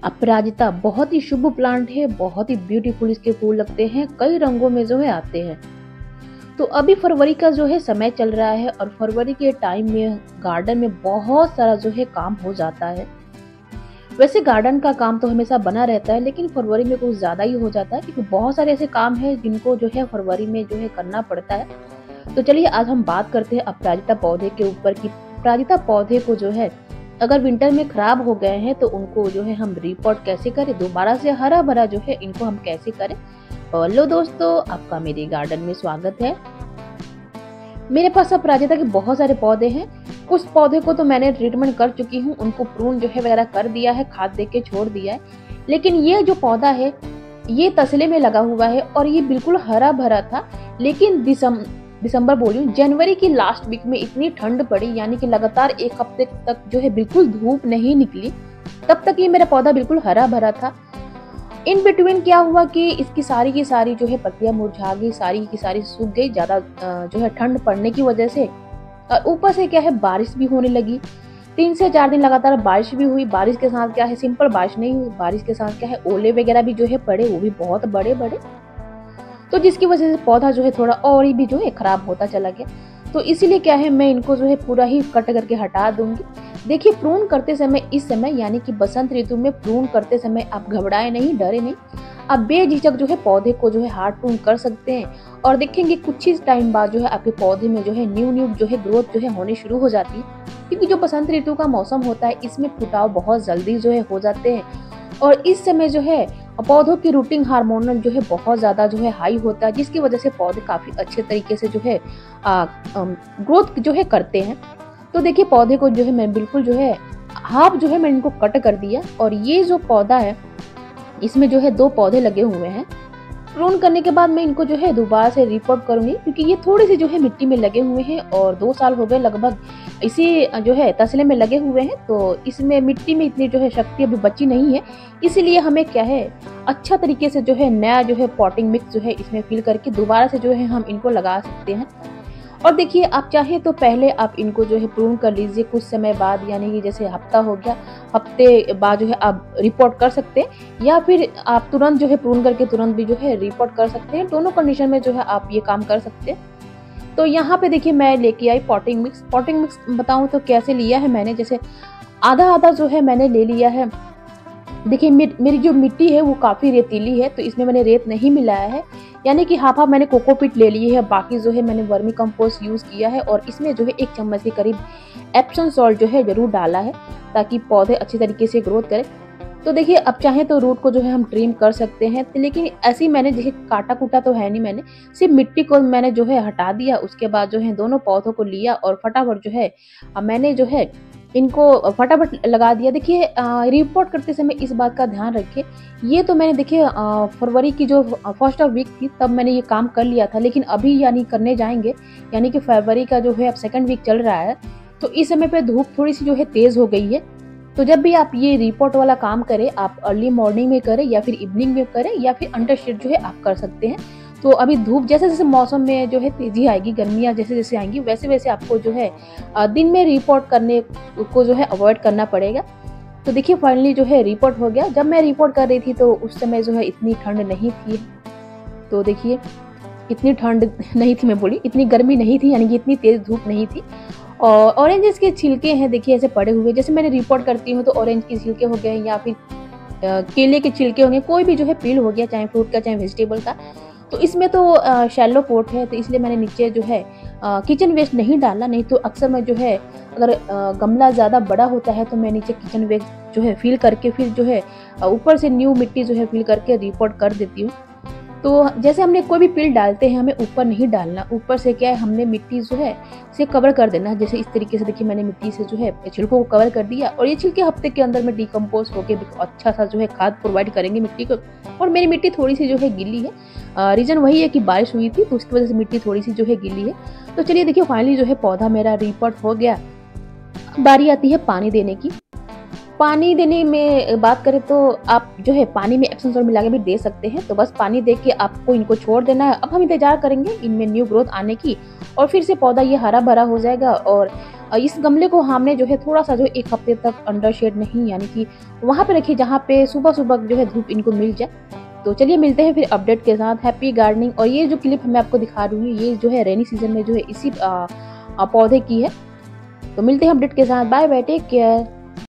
अपराजिता बहुत ही शुभ प्लांट है, बहुत ही ब्यूटीफुल इसके फूल लगते हैं, कई रंगों में जो है आते हैं। तो अभी फरवरी का जो है समय चल रहा है और फरवरी के टाइम में गार्डन में बहुत सारा जो है काम हो जाता है। वैसे गार्डन का काम तो हमेशा बना रहता है, लेकिन फरवरी में कुछ ज्यादा ही हो जाता है क्योंकि बहुत सारे ऐसे काम है जिनको जो है फरवरी में जो है करना पड़ता है। तो चलिए आज हम बात करते हैं अपराजिता पौधे के ऊपर कि अपराजिता पौधे को जो है अगर विंटर में खराब हो गए हैं तो उनको जो है हम रिपोर्ट कैसे करें, दोबारा से हरा भरा जो है इनको हम कैसे करें। हेलो दोस्तों, आपका मेरे गार्डन में स्वागत है। मेरे पास अपराजिता के बहुत सारे पौधे हैं। कुछ पौधे को तो मैंने ट्रीटमेंट कर चुकी हूँ, उनको प्रून जो है वगैरह कर दिया है, खाद दे के छोड़ दिया है। लेकिन ये जो पौधा है ये तसले में लगा हुआ है और ये बिल्कुल हरा भरा था। लेकिन दिसंबर बोलिए जनवरी की लास्ट वीक में इतनी ठंड पड़ी, यानी कि लगातार एक हफ्ते तक जो है बिल्कुल धूप नहीं निकली। तब तक ये मेरा पौधा बिल्कुल हरा भरा था। इन बिटवीन क्या हुआ कि इसकी सारी की सारी जो है पत्तियां मुरझा गई, सारी की सारी सूख गई ज्यादा जो है ठंड पड़ने की वजह से। और ऊपर से क्या है बारिश भी होने लगी, 3 से 4 दिन लगातार बारिश भी हुई। बारिश के साथ क्या है सिंपल बारिश नहीं हुई, बारिश के साथ क्या है ओले वगैरह भी जो है पड़े, वो भी बहुत बड़े बड़े। तो जिसकी वजह से पौधा जो है थोड़ा और ही भी जो है खराब होता चला गया। तो इसीलिए क्या है मैं इनको जो है पूरा ही कट करके हटा दूंगी। देखिए प्रून करते समय इस समय यानी कि बसंत ऋतु में प्रून करते समय आप घबराए नहीं, डरे नहीं, आप बेझिझक जो है पौधे को जो है हार्ड प्रून कर सकते हैं। और देखेंगे कुछ ही टाइम बाद जो है आपके पौधे में जो है न्यू जो है ग्रोथ जो है होने शुरू हो जाती है। क्योंकि जो बसंत ऋतु का मौसम होता है इसमें फुटाव बहुत जल्दी जो है हो जाते हैं और इस समय जो है पौधों की रूटिंग हार्मोनल जो है बहुत ज्यादा जो है हाई होता है, जिसकी वजह से पौधे काफी अच्छे तरीके से जो है ग्रोथ जो है करते हैं। तो देखिए पौधे को जो है मैं बिल्कुल जो है हाफ जो है मैं इनको कट कर दिया और ये जो पौधा है इसमें जो है 2 पौधे लगे हुए हैं। प्रून करने के बाद मैं इनको जो है दोबारा से रिपोर्ट करूंगी क्योंकि ये थोड़े से जो है मिट्टी में लगे हुए हैं और 2 साल हो गए लगभग इसी जो है तसले में लगे हुए हैं। तो इसमें मिट्टी में इतनी जो है शक्ति अभी बची नहीं है, इसीलिए हमें क्या है अच्छा तरीके से जो है नया जो है पॉटिंग मिक्स जो है इसमें फिल करके दोबारा से जो है हम इनको लगा सकते हैं। और देखिए आप चाहे तो पहले आप इनको जो है प्रून कर लीजिए, कुछ समय बाद यानी कि जैसे हफ्ता हो गया, हफ्ते बाद जो है आप रिपोर्ट कर सकते हैं, या फिर आप तुरंत जो है प्रून करके तुरंत भी जो है रिपोर्ट कर सकते हैं। दोनों कंडीशन में जो है आप ये काम कर सकते हैं। तो यहाँ पे देखिए मैं लेके आई पॉटिंग मिक्स। पॉटिंग मिक्स बताऊं तो कैसे लिया है मैंने, जैसे आधा आधा जो है मैंने ले लिया है। देखिए मेरी जो मिट्टी है वो काफ़ी रेतीली है तो इसमें मैंने रेत नहीं मिलाया है, यानी कि हाफ हाफ मैंने कोकोपीट ले ली है, बाकी जो है मैंने वर्मी कंपोस्ट यूज़ किया है और इसमें जो है 1 चम्मच के करीब एप्सम सॉल्ट जो है जरूर डाला है ताकि पौधे अच्छी तरीके से ग्रोथ करें। तो देखिए अब चाहे तो रूट को जो है हम ट्रिम कर सकते हैं, लेकिन ऐसे ही मैंने देखिए काटा कूटा तो है नहीं, मैंने सिर्फ मिट्टी को मैंने जो है हटा दिया। उसके बाद जो है दोनों पौधों को लिया और फटाफट जो है मैंने जो है इनको फटाफट लगा दिया। देखिए रिपोर्ट करते समय इस बात का ध्यान रखिए, ये तो मैंने देखिए फरवरी की जो फर्स्ट ऑफ वीक थी तब मैंने ये काम कर लिया था, लेकिन अभी यानी करने जाएंगे यानी कि फरवरी का जो है अब 2nd वीक चल रहा है तो इस समय पे धूप थोड़ी सी जो है तेज हो गई है। तो जब भी आप ये रिपोर्ट वाला काम करें आप अर्ली मॉर्निंग में करें या फिर इवनिंग में करें या फिर अंडर शेड जो है आप कर सकते हैं। तो अभी धूप जैसे जैसे मौसम में जो है तेजी आएगी, गर्मियाँ जैसे जैसे आएंगी वैसे वैसे आपको जो है दिन में रिपोर्ट करने को जो है अवॉइड करना पड़ेगा। तो देखिए फाइनली जो है रिपोर्ट हो गया। जब मैं रिपोर्ट कर रही थी तो उस समय जो है इतनी ठंड नहीं थी, तो देखिए इतनी ठंड नहीं थी, मैं बोली इतनी गर्मी नहीं थी, यानी कि इतनी तेज धूप नहीं थी। और ऑरेंजेस के छिलके हैं देखिए ऐसे पड़े हुए, जैसे मैंने रिपोर्ट करती हूँ तो ऑरेंज के छिलके हो गए या फिर केले के छिलके होंगे, कोई भी जो है पील हो गया, चाहे फ्रूट का चाहे वेजिटेबल का। तो इसमें तो शैलो पोट है तो इसलिए मैंने नीचे जो है किचन वेस्ट नहीं डाला, नहीं तो अक्सर मैं जो है अगर गमला ज़्यादा बड़ा होता है तो मैं नीचे किचन वेस्ट जो है फिल करके फिर जो है ऊपर से न्यू मिट्टी जो है फिल करके रिपोर्ट कर देती हूँ। तो जैसे हमने कोई भी पिल डालते हैं हमें ऊपर नहीं डालना, ऊपर से क्या है हमने मिट्टी जो है से कवर कर देना। जैसे इस तरीके से देखिए मैंने मिट्टी से जो है छिलकों को कवर कर दिया और ये छिलके हफ्ते के अंदर में डिकम्पोज होकर अच्छा सा जो है खाद प्रोवाइड करेंगे मिट्टी को। और मेरी मिट्टी थोड़ी सी जो है गीली है, रीजन वही है कि बारिश हुई थी तो उसकी वजह से मिट्टी थोड़ी सी जो है गीली है। तो चलिए देखिए फाइनली जो है पौधा मेरा रिपोर्ट हो गया। बारी आती है पानी देने की। पानी देने में बात करें तो आप जो है पानी में एप्सम सॉल्ट मिला के भी दे सकते हैं। तो बस पानी दे के आपको इनको छोड़ देना है। अब हम इंतजार करेंगे इनमें न्यू ग्रोथ आने की और फिर से पौधा ये हरा भरा हो जाएगा और इस गमले को हमने जो है थोड़ा-सा जो 1 हफ्ते तक अंडर शेड नहीं, यानी कि वहाँ पे रखिए जहाँ पे सुबह-सुबह जो है धूप इनको मिल जाए। तो चलिए मिलते हैं फिर अपडेट के साथ। Happy gardening. और ये जो क्लिप मैं आपको दिखा रही हूँ, ये जो है रेनी सीज़न में जो है इसी पौधे की है। तो मिलते हैं अपडेट के साथ। Bye bye, take care.